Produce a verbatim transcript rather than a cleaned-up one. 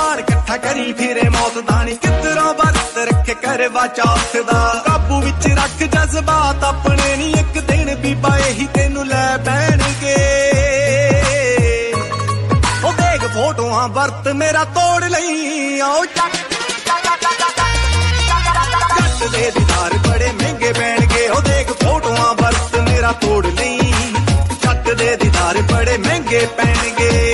समान इकट्ठा करी फिरे मौत दानी किधरों बरत रखे करवा चौथ दा काबू विच रख जज्बात अपने नी एक दिन भी पाए ही तेनू लै पैणगे ओ देख फोटोआं बरत मेरा तोड़ लई आओ जट दे दीदार बड़े महंगे पैणगे ओ देख फोटोआं बरत मेरा तोड़ लई जट दे दीदार बड़े महंगे पैणगे।